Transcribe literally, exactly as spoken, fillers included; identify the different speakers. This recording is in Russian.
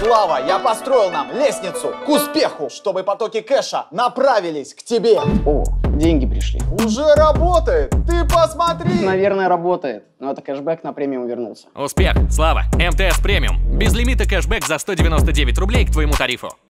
Speaker 1: Слава, я построил нам лестницу к успеху, чтобы потоки кэша направились к тебе.
Speaker 2: О, деньги пришли.
Speaker 1: Уже работает, ты посмотри.
Speaker 2: Наверное, работает, но это кэшбэк на премиум вернулся.
Speaker 3: Успех, Слава, МТС премиум. Без лимита кэшбэк за сто девяносто девять рублей к твоему тарифу.